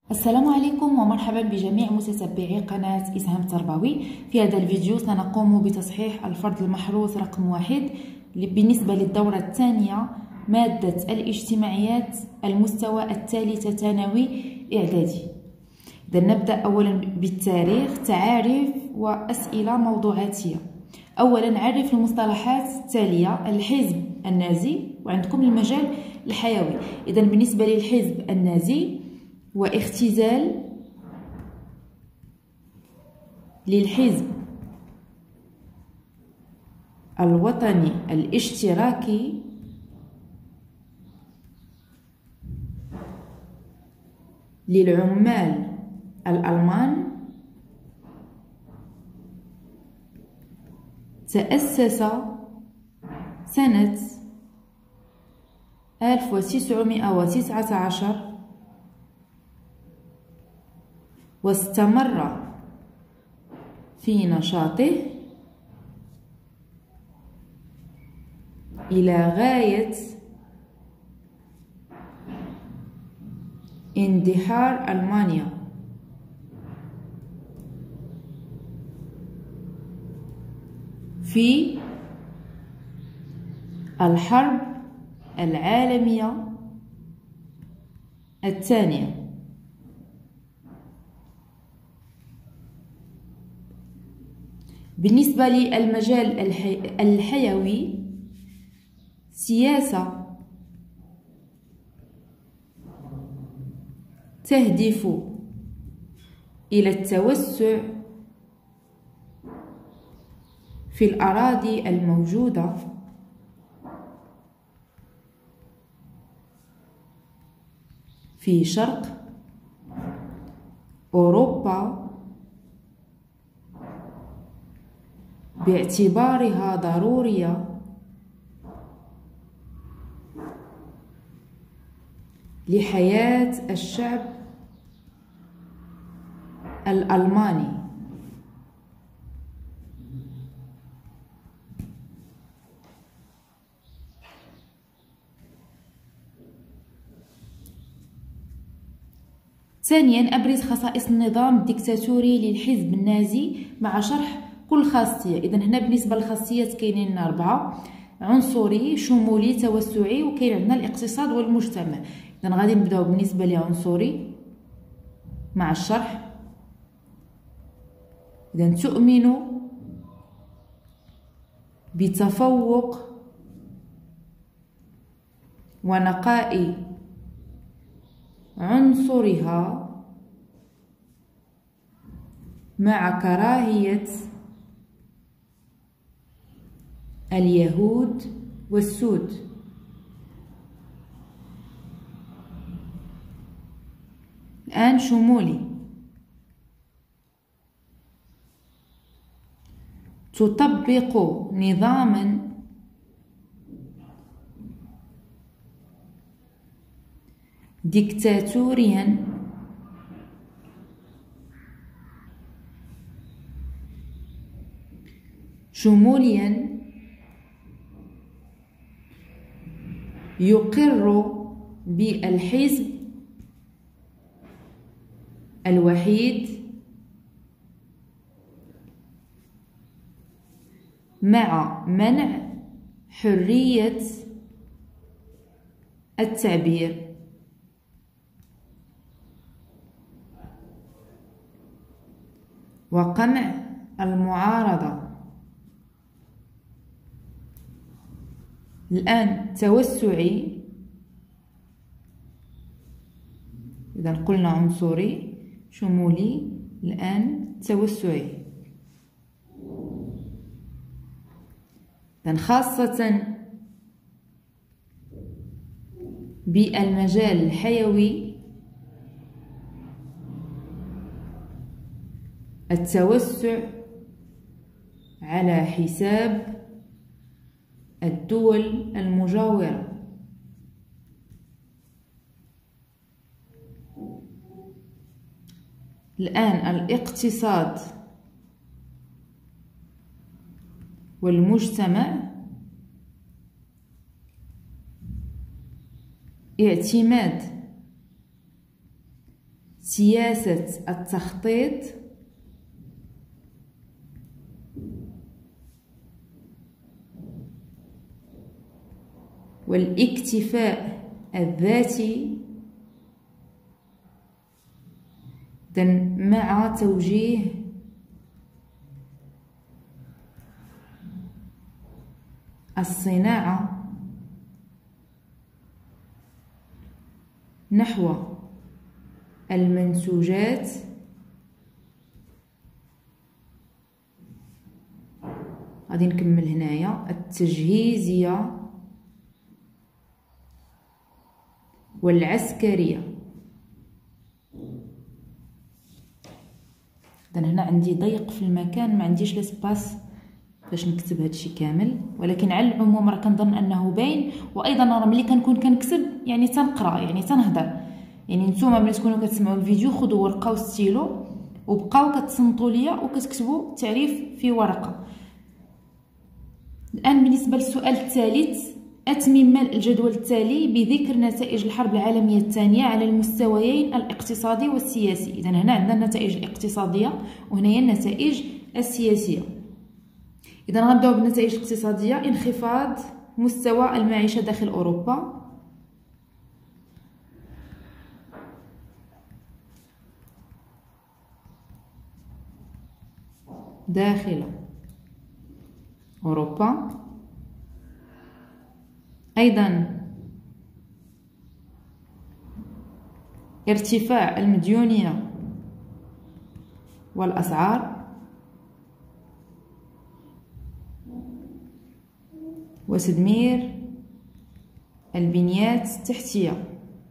السلام عليكم ومرحبا بجميع متتبعي قناة إسهام تربوي. في هذا الفيديو سنقوم بتصحيح الفرض المحروس رقم 1 بالنسبة للدورة الثانية مادة الاجتماعيات المستوى الثالث ثانوي إعدادي. إذا نبدأ أولا بالتاريخ، تعاريف وأسئلة موضوعاتية. أولا عرف المصطلحات التالية: الحزب النازي، وعندكم المجال الحيوي. إذا بالنسبة للحزب النازي واختزال للحزب الوطني الاشتراكي للعمال الألمان، تأسس سنة 1919 واستمر في نشاطه إلى غاية اندحار ألمانيا في الحرب العالمية الثانية. بالنسبة للمجال الحيوي، سياسة تهدف إلى التوسع في الأراضي الموجودة في شرق أوروبا باعتبارها ضرورية لحياة الشعب الألماني. ثانيا أبرز خصائص النظام الديكتاتوري للحزب النازي مع شرح كل خاصية. إذا هنا بالنسبة للخاصيات كاينين 4: عنصري، شمولي، توسعي، وكاين عندنا الاقتصاد والمجتمع. إذا غادي نبداو بالنسبة لعنصري مع الشرح. إذا تؤمن بتفوق ونقاء عنصرها مع كراهية اليهود والسود. الآن شمولي، تطبق نظاما ديكتاتوريا شموليا يقر بالحزب الوحيد مع منع حرية التعبير. وقمع المعارضة. الآن توسعي، إذا قلنا عنصري شمولي، الآن توسعي. إذا خاصة بالمجال الحيوي، التوسع على حساب الدول المجاورة. الآن الاقتصاد والمجتمع، اعتماد سياسة التخطيط والاكتفاء الذاتي مع توجيه الصناعة نحو المنتوجات غادي نكمل هنايا التجهيزية والعسكرية. إذن هنا عندي ضيق في المكان، ما عنديش لاسباس باش نكتب هادشي كامل، ولكن على العموم راه كنظن انه باين. وايضا راه ملي كنكون كنكتب يعني تنقرا يعني تنهضر، يعني نتوما ملي تكونوا كتسمعوا الفيديو خذوا ورقه وستيلو وبقاو كتصنتوا ليا وكتكتبوا التعريف في ورقه. الان بالنسبه للسؤال الثالث، أتمم الجدول التالي بذكر نتائج الحرب العالمية الثانية على المستويين الاقتصادي والسياسي. إذن هنا عندنا النتائج الاقتصادية وهنايا النتائج السياسية. إذن غنبداو بالنتائج الاقتصادية. انخفاض مستوى المعيشة داخل أوروبا، أيضا ارتفاع المديونية والأسعار، وتدمير البنيات التحتية.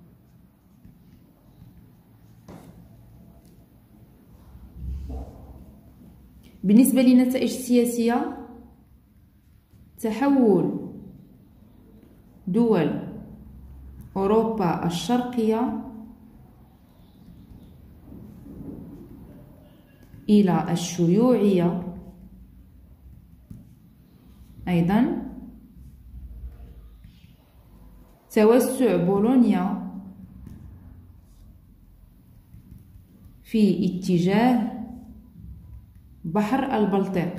بالنسبة للنتائج السياسية، تحول دول أوروبا الشرقية إلى الشيوعية. أيضا توسع بولونيا في اتجاه بحر البلطيق.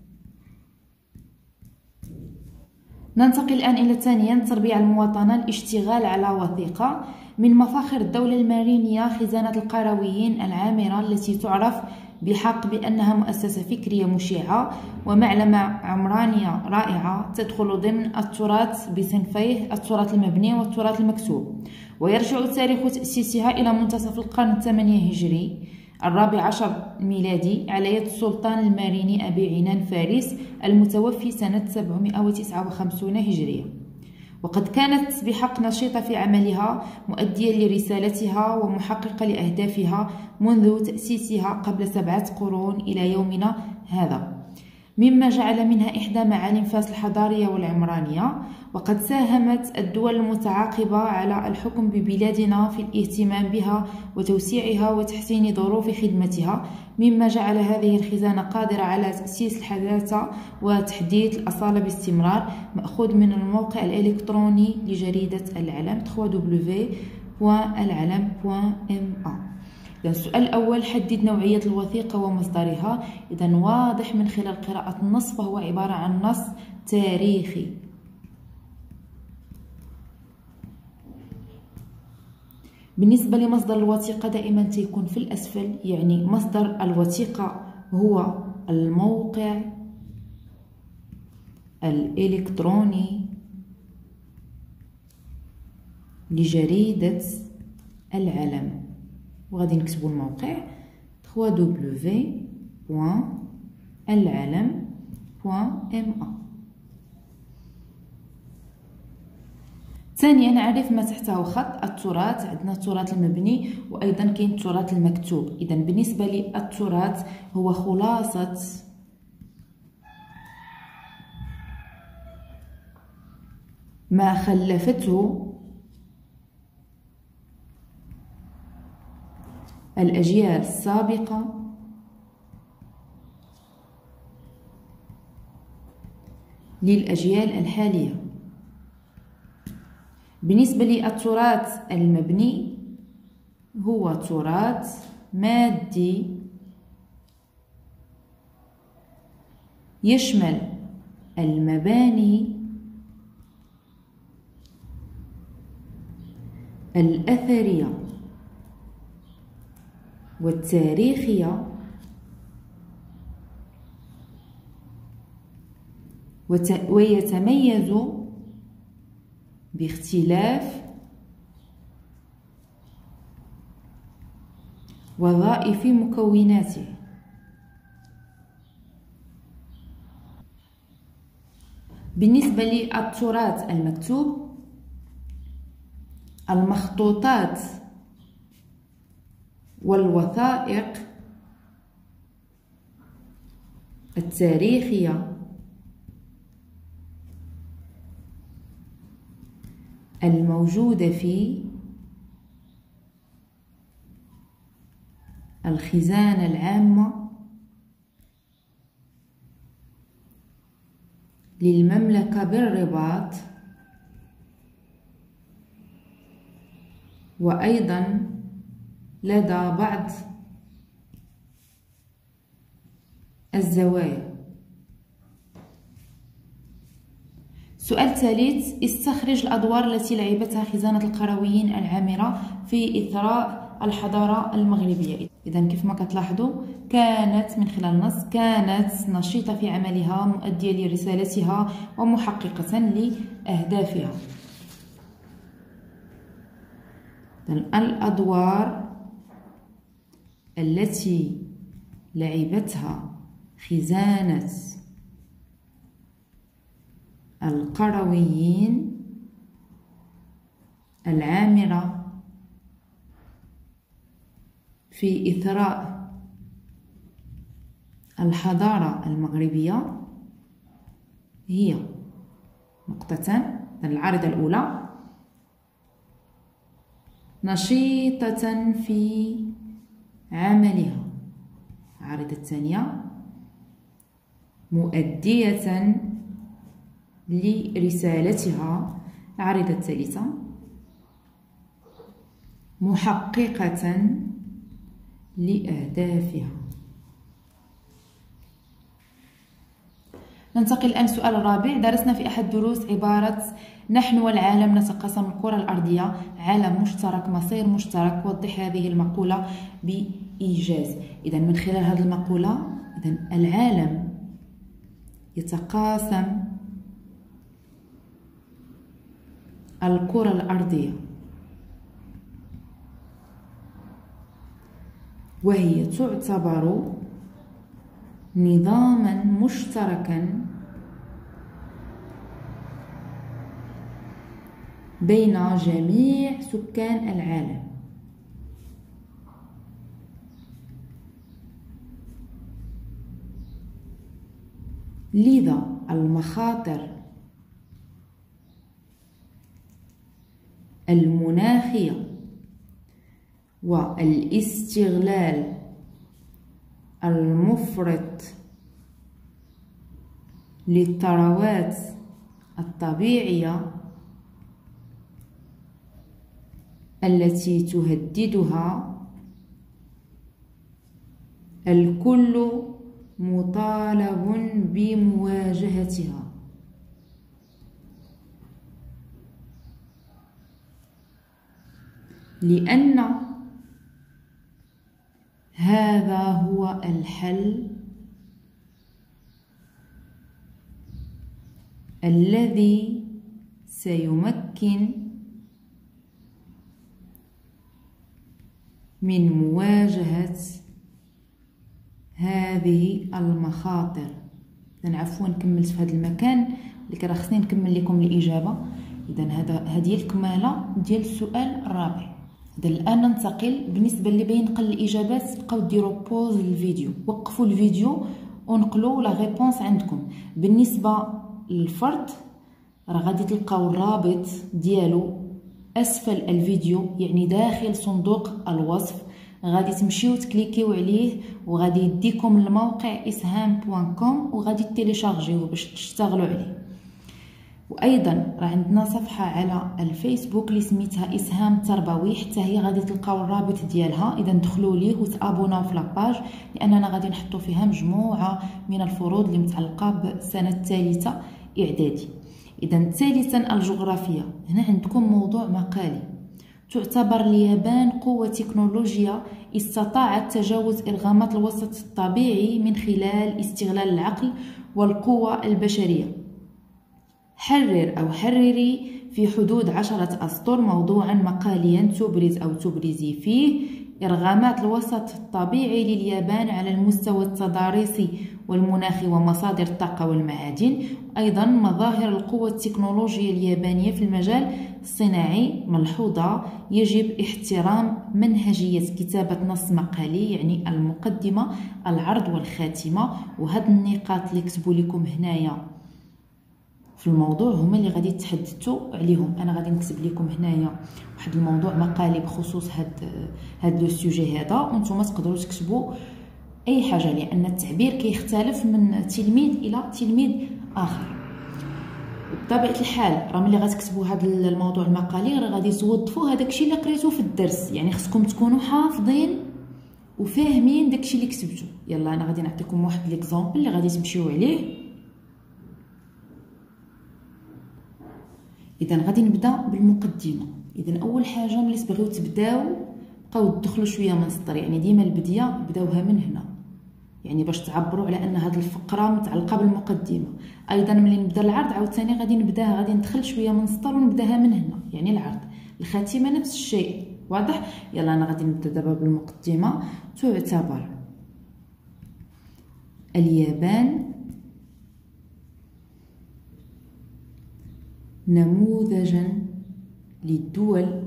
ننتقل الآن إلى ثانيا، تربية المواطنة، الاشتغال على وثيقة. من مفاخر الدولة المارينية خزانة القرويين العامرة التي تعرف بحق بأنها مؤسسة فكرية مشعة ومعلمة عمرانية رائعة تدخل ضمن التراث بصنفيه التراث المبني والتراث المكتوب، ويرجع تاريخ تأسيسها إلى منتصف القرن الثامن هجري 14 ميلادي على يد السلطان الماريني أبي عنان فارس المتوفي سنة 759 هجرية. وقد كانت بحق نشيطة في عملها، مؤدية لرسالتها ومحققة لأهدافها منذ تأسيسها قبل 7 قرون إلى يومنا هذا، مما جعل منها إحدى معالم فاس الحضارية والعمرانية. وقد ساهمت الدول المتعاقبة على الحكم ببلادنا في الاهتمام بها وتوسيعها وتحسين ظروف خدمتها، مما جعل هذه الخزانة قادرة على تأسيس الحداثة وتحديث الأصالة باستمرار. مأخوذ من الموقع الإلكتروني لجريدة العلم www.العلم.ma. إذا السؤال الأول، حدد نوعية الوثيقة ومصدرها. إذا واضح من خلال قراءة النص فهو عبارة عن نص تاريخي. بالنسبة لمصدر الوثيقة دائما تيكون في الأسفل، يعني مصدر الوثيقة هو الموقع الإلكتروني لجريدة العلم، وغادي نكتبوا الموقع www.العلم.ma. ثانيا، نعرف ما تحته خط التراث. عندنا التراث المبني وأيضا كاين التراث المكتوب. إذا بالنسبة للتراث هو خلاصة ما خلفته الأجيال السابقة للأجيال الحالية. بالنسبة للتراث المبني هو تراث مادي يشمل المباني الأثرية والتاريخية ويتميز باختلاف وظائف مكوناته. بالنسبة للتراث المكتوب، المخطوطات والوثائق التاريخية الموجودة في الخزانة العامة للمملكة بالرباط، وأيضا لدى بعض الزوايا. سؤال ثالث: استخرج الأدوار التي لعبتها خزانة القرويين العامرة في إثراء الحضارة المغربية. إذن كيف ما كتلاحظوا كانت من خلال النص كانت نشيطة في عملها، مؤدية لرسالتها ومحققة لأهدافها. الأدوار التي لعبتها خزانة القرويين العامرة في إثراء الحضارة المغربية هي نقطتان. العارضة الأولى: نشيطة في عملها. العارضة الثانية: مؤدية لرسالتها. العارضة الثالثة: محققة لأهدافها. ننتقل الآن للسؤال الرابع. درسنا في أحد الدروس عبارة نحن والعالم نتقاسم الكرة الأرضية، عالم مشترك، مصير مشترك. وضح هذه المقولة بإيجاز. إذن من خلال هذه المقولة العالم يتقاسم الكرة الأرضية، وهي تعتبر نظاما مشتركا بين جميع سكان العالم. لذا المخاطر المناخية والاستغلال المفرط للثروات الطبيعية التي تهددها الكل مطالب بمواجهتها. لأن هذا هو الحل الذي سيمكن من مواجهة هذه المخاطر. عفوا كملت في هذا المكان اللي راه خصني نكمل لكم الإجابة. إذن هذه الكمالة ديال السؤال الرابع. الآن ننتقل بالنسبة اللي بينقل الإجابات. تبقاو ديروا بوز للفيديو، وقفوا الفيديو ونقلوا لا ريبونس عندكم. بالنسبة للفرد راه غادي تلقاو الرابط ديالو أسفل الفيديو، يعني داخل صندوق الوصف. غادي تمشيو تكليكيو عليه وغادي يديكم الموقع اسهام.com وغادي تيليشارجيوه باش تشتغلوا عليه. وايضا راه عندنا صفحه على الفيسبوك اللي سميتها اسهام تربوي، حتى هي غادي تلقاو الرابط ديالها. اذا دخلوا ليه وتابوناو في لاباج، لاننا غادي نحطوا فيها مجموعه من الفروض اللي متعلقه بالسنه الثالثه اعدادي. اذا ثالثا الجغرافيا. هنا عندكم موضوع مقالي: تعتبر اليابان قوة تكنولوجيا استطاعت تجاوز إرغامات الوسط الطبيعي من خلال استغلال العقل والقوة البشرية. حرر أو حرري في حدود 10 أسطر موضوعا مقاليا تبرز أو تبرزي فيه إرغامات الوسط الطبيعي لليابان على المستوى التضاريسي والمناخي ومصادر الطاقة والمعادن، أيضا مظاهر القوة التكنولوجية اليابانية في المجال الصناعي. ملحوظة: يجب احترام منهجية كتابة نص مقالي، يعني المقدمة، العرض والخاتمة. وهاد النقاط اللي كتبوا لكم هنايا في الموضوع هما اللي غادي تحدثوا عليهم. انا غادي نكتب لكم هنايا واحد الموضوع مقالي بخصوص هاد لو سوجي هذا، وانتم تقدروا تكتبوا اي حاجه، لان التعبير كيختلف من تلميذ الى تلميذ اخر. بطبيعه الحال راه ملي غتكتبوا هذا الموضوع المقالي راه غادي توظفوا هذاك الشيء اللي قريتوه في الدرس، يعني خصكم تكونوا حافظين وفاهمين داك الشيء اللي كتبتو. يلا انا غادي نعطيكم واحد ليكزامبل اللي غادي تمشيو عليه. اذا غادي نبدا بالمقدمه. اذا اول حاجه ملي تبغيو تبداو بقاو تدخلوا شويه من السطر، يعني ديما البديه بداوها من هنا، يعني باش تعبروا على ان هذه الفقره متعلقه بالمقدمه. ايضا ملي نبدا العرض عاوتاني غادي ندخل شويه من السطر ونبداها من هنا، يعني العرض. الخاتمه نفس الشيء، واضح؟ يلا انا غادي نبدا دابا بالمقدمه. تعتبر اليابان نموذجا للدول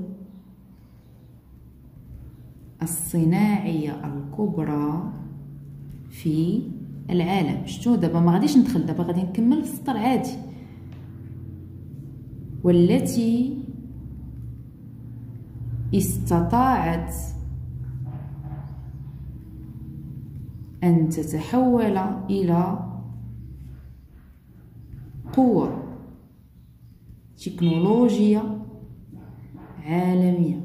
الصناعية الكبرى في العالم. شتو دابا ما غاديش ندخل، دابا غادي نكمل في السطر عادي. والتي استطاعت أن تتحول إلى قوة تكنولوجيا عالمية.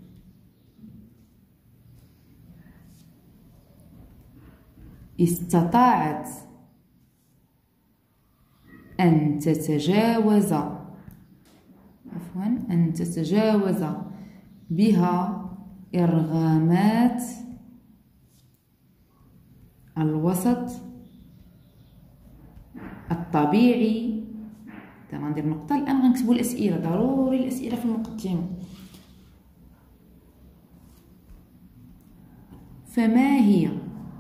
استطاعت أن تتجاوز بها إرغامات الوسط الطبيعي. غندير نقطة. الآن غنكتبوا الأسئلة، ضروري الأسئلة في المقدمة. فما هي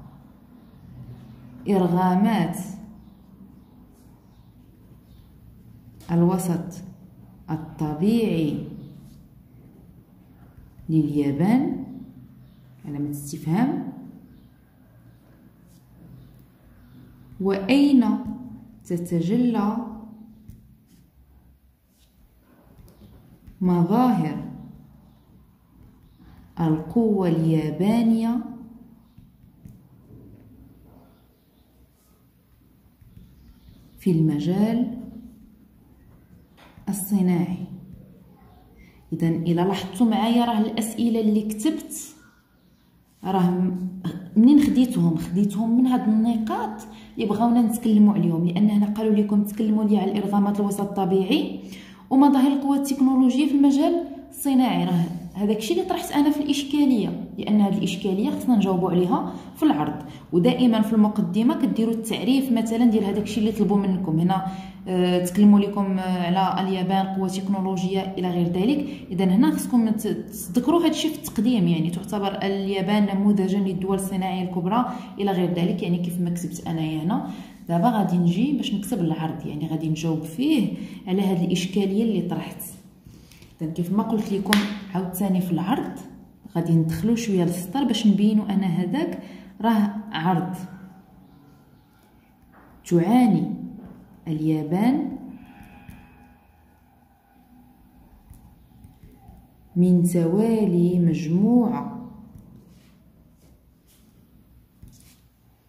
إرغامات الوسط الطبيعي لليابان؟ علامة استفهام. وأين تتجلى مظاهر القوة اليابانية في المجال الصناعي؟ إذا إلا لاحظتوا معايا راه الأسئلة اللي كتبت راه منين خديتهم من هاد النقاط اللي بغاونا نتكلموا عليهم، لأن هنا قالوا لكم تكلموا لي على الإرغامات الوسط الطبيعي ومظاهر القوى التكنولوجية في المجال الصناعي. راه هذاك الشيء اللي طرحت انا في الاشكاليه، لان هذه الاشكاليه خصنا نجاوبوا عليها في العرض. ودائما في المقدمه كديروا التعريف مثلا ديال هذاك الشيء اللي طلبوا منكم. هنا تكلموا لكم على اليابان قوه تكنولوجيه الى غير ذلك. اذا هنا خصكم تذكروا هذا الشيء في التقديم، يعني تعتبر اليابان نموذجا للدول الصناعيه الكبرى الى غير ذلك، يعني كيف ما كتبت انايا هنا. دابا غادي نجي باش نكتب العرض، يعني غادي نجاوب فيه على هذه الاشكاليه اللي طرحت. اذا كيف ما قلت لكم عاوتاني في العرض غادي ندخلوا شويه للسطر باش نبينوا ان هذاك راه عرض. تعاني اليابان من توالي مجموعة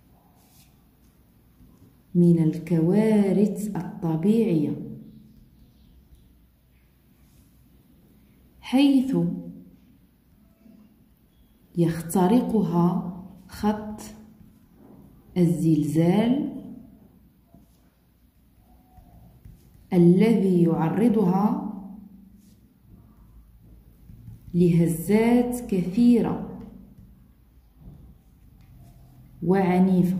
من الكوارث الطبيعية حيث يخترقها خط الزلزال الذي يعرضها لهزات كثيرة وعنيفة.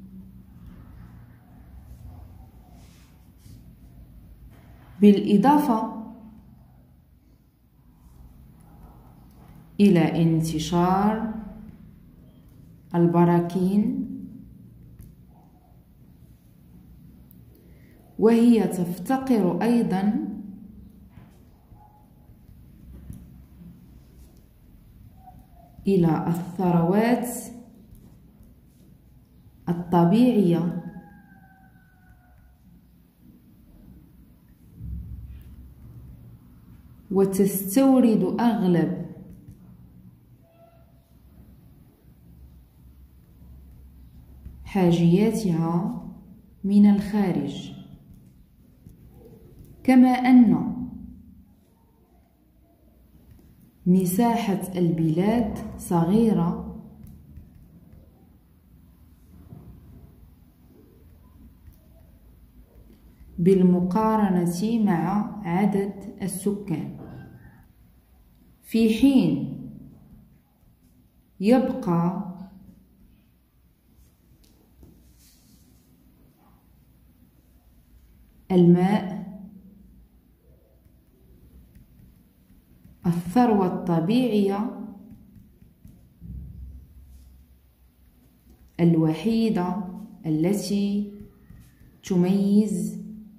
بالإضافة إلى انتشار البراكين، وهي تفتقر أيضا إلى الثروات الطبيعية وتستورد أغلب حاجياتها من الخارج، كما أن مساحة البلاد صغيرة بالمقارنة مع عدد السكان، في حين يبقى الماء الثروة الطبيعية الوحيدة التي تميز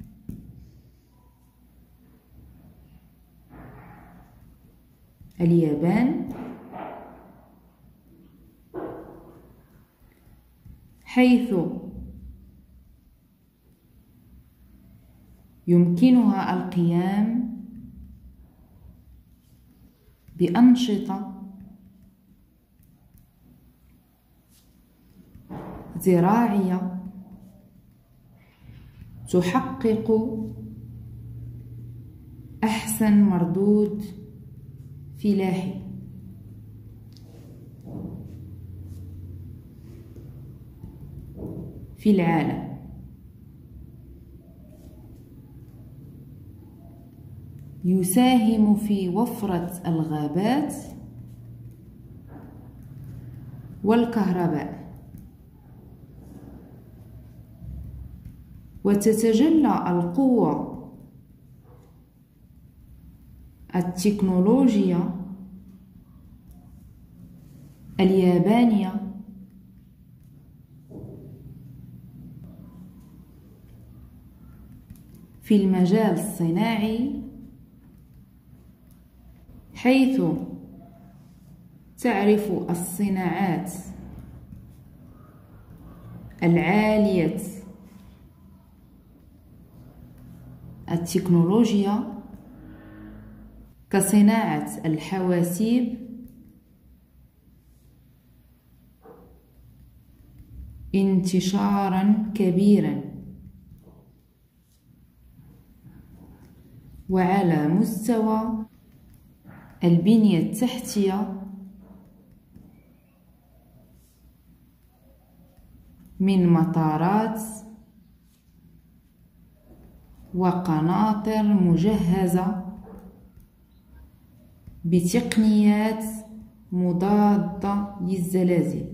اليابان، حيث يمكنها القيام بأنشطة زراعية تحقق أحسن مردود فلاحي. في العالم. يساهم في وفرة الغابات والكهرباء، وتتجلى القوة التكنولوجية اليابانية في المجال الصناعي، حيث تعرف الصناعات العالية التكنولوجيا كصناعة الحواسيب انتشارا كبيرا، وعلى مستوى البنية التحتية من مطارات وقناطر مجهزة بتقنيات مضادة للزلازل.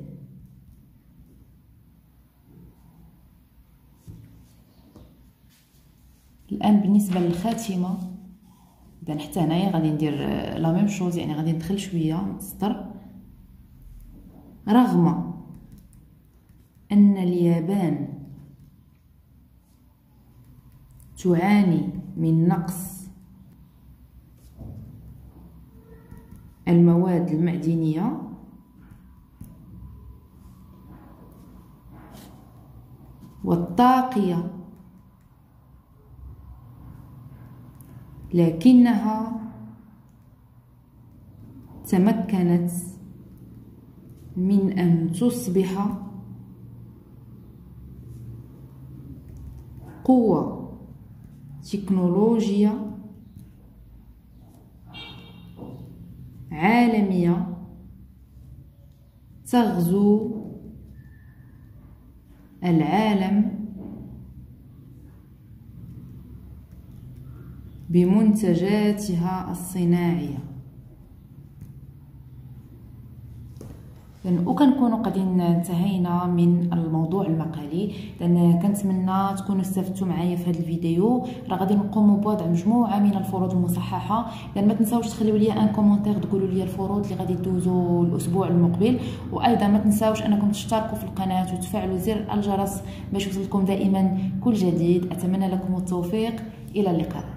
الآن بالنسبة للخاتمة، إذا حتى هنايا غادي ندير لا ميم شوز، يعني غادي ندخل شوية نسطر. رغم أن اليابان تعاني من نقص المواد المعدنية، والطاقية، لكنها تمكنت من أن تصبح قوة تكنولوجية عالمية تغزو العالم بمنتجاتها الصناعية. وكنكونوا قد انتهينا من الموضوع المقالي. لان كنتمنى تكونوا استفدتوا معايا في هذا الفيديو. راه غادي نقوم بوضع مجموعه من الفروض المصححه. لان ما تنساوش تخليوا لي ان كومونتير تقولوا لي الفروض اللي غادي دوزوا الاسبوع المقبل. وايضا ما تنساوش انكم تشتركوا في القناه وتفعلوا زر الجرس باش يوصلكم دائما كل جديد. اتمنى لكم التوفيق. الى اللقاء.